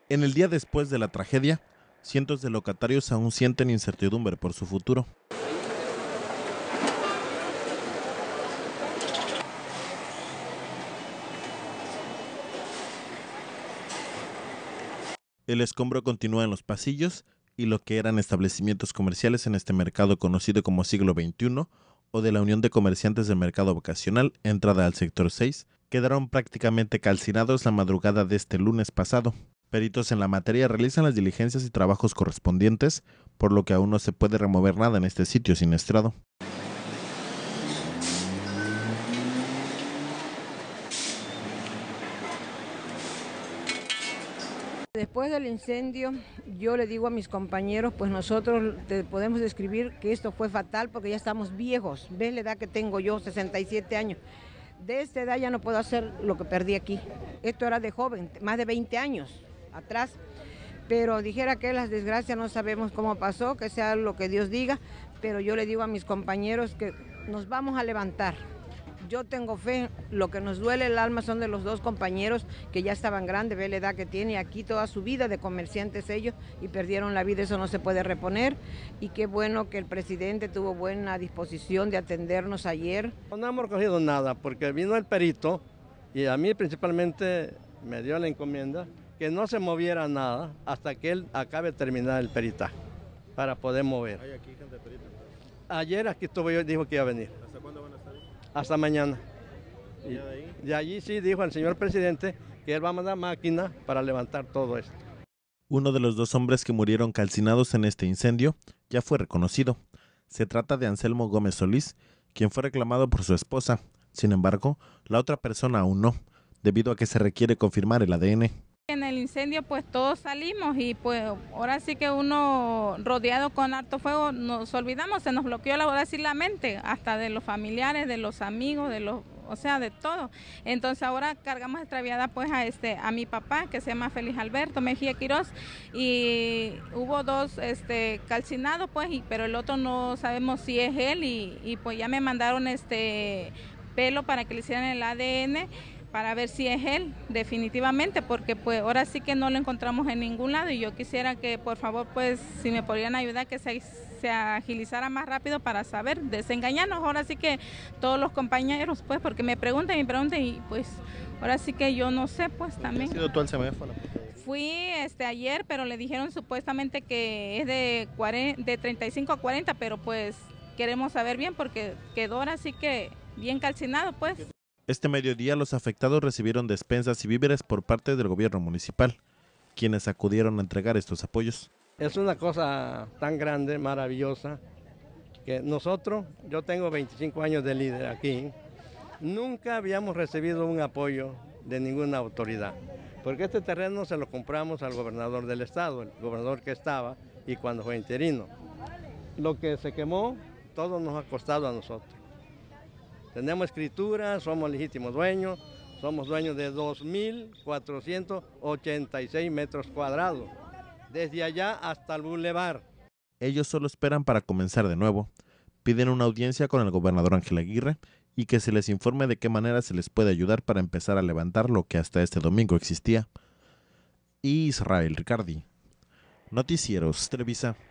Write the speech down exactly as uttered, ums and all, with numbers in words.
En el día después de la tragedia, cientos de locatarios aún sienten incertidumbre por su futuro. El escombro continúa en los pasillos y lo que eran establecimientos comerciales en este mercado conocido como siglo veintiuno o de la Unión de Comerciantes del Mercado Vocacional, entrada al sector seis, quedaron prácticamente calcinados la madrugada de este lunes pasado. Peritos en la materia realizan las diligencias y trabajos correspondientes, por lo que aún no se puede remover nada en este sitio siniestrado. Después del incendio, yo le digo a mis compañeros, pues nosotros te podemos describir que esto fue fatal porque ya estamos viejos. ¿Ves la edad que tengo yo? sesenta y siete años. De esta edad ya no puedo hacer lo que perdí aquí. Esto era de joven, más de veinte años atrás. Pero dijera que las desgracias no sabemos cómo pasó, que sea lo que Dios diga, pero yo le digo a mis compañeros que nos vamos a levantar. Yo tengo fe, lo que nos duele el alma son de los dos compañeros que ya estaban grandes, ve la edad que tiene aquí toda su vida de comerciantes ellos y perdieron la vida, eso no se puede reponer y qué bueno que el presidente tuvo buena disposición de atendernos ayer. No hemos recogido nada porque vino el perito y a mí principalmente me dio la encomienda que no se moviera nada hasta que él acabe de terminar el peritaje para poder mover. ¿Hay aquí gente perita? Ayer aquí estuvo yo y dijo que iba a venir. ¿Hasta cuándo van a estar ahí? Hasta mañana. ¿Y de ahí? De allí sí dijo el señor presidente que él va a mandar máquina para levantar todo esto. Uno de los dos hombres que murieron calcinados en este incendio ya fue reconocido. Se trata de Anselmo Gómez Solís, quien fue reclamado por su esposa. Sin embargo, la otra persona aún no, debido a que se requiere confirmar el A D N. En el incendio pues todos salimos y pues ahora sí que uno rodeado con harto fuego nos olvidamos, se nos bloqueó la, ahora sí la mente, hasta de los familiares, de los amigos, de los, o sea, de todo. Entonces ahora cargamos extraviada pues a este a mi papá que se llama Félix Alberto Mejía Quirós y hubo dos este calcinados pues, y, pero el otro no sabemos si es él y, y pues ya me mandaron este pelo para que le hicieran el A D N para ver si es él definitivamente, porque pues ahora sí que no lo encontramos en ningún lado y yo quisiera que por favor pues si me podrían ayudar que se, se agilizara más rápido para saber, desengañarnos ahora sí que todos los compañeros pues, porque me preguntan y me preguntan y pues ahora sí que yo no sé pues también. ¿Has sido tú al semáforo? Fui este ayer, pero le dijeron supuestamente que es de, cuarenta, de treinta y cinco a cuarenta, pero pues queremos saber bien porque quedó ahora sí que bien calcinado pues. Este mediodía los afectados recibieron despensas y víveres por parte del gobierno municipal, quienes acudieron a entregar estos apoyos. Es una cosa tan grande, maravillosa, que nosotros, yo tengo veinticinco años de líder aquí, nunca habíamos recibido un apoyo de ninguna autoridad, porque este terreno se lo compramos al gobernador del estado, el gobernador que estaba y cuando fue interino. Lo que se quemó, todo nos ha costado a nosotros. Tenemos escritura, somos legítimos dueños, somos dueños de dos mil cuatrocientos ochenta y seis metros cuadrados, desde allá hasta el bulevar. Ellos solo esperan para comenzar de nuevo. Piden una audiencia con el gobernador Ángel Aguirre y que se les informe de qué manera se les puede ayudar para empezar a levantar lo que hasta este domingo existía. Israel Ricardi, Noticieros Televisa.